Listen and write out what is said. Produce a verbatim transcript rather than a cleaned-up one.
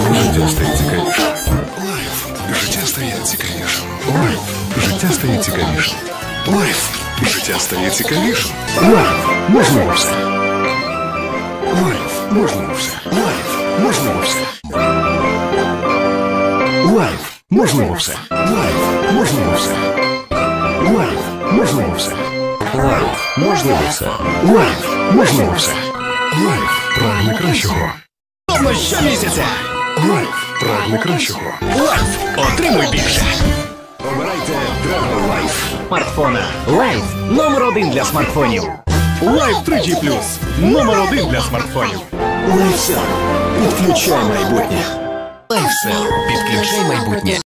Життя стає цікавішим. Лайф. Життя стає цікавішим. Лайф. Життя стає цікавішим. Лайф. Життя стає цікавішим. Лайф. Можливо все. Лайф. Можливо все. Лайф. Можливо все. Лайф. Можливо все. Лайф. Можливо все. Лайф. Можливо все. Лайф. Можливо все. Лайф. Можливо все. Лайф. Прагне кращого. Повно щомісяця. Лайф. Прагне кращого. Лайф. Отримуй більше. Обирайте Dragon Life. Смартфона. Лайф. Номер один для смартфонів. Лайф три джі плюс. Номер один для смартфонів. Лайфсел. Підключай майбутнє. Лайфсел. Підключай майбутнє.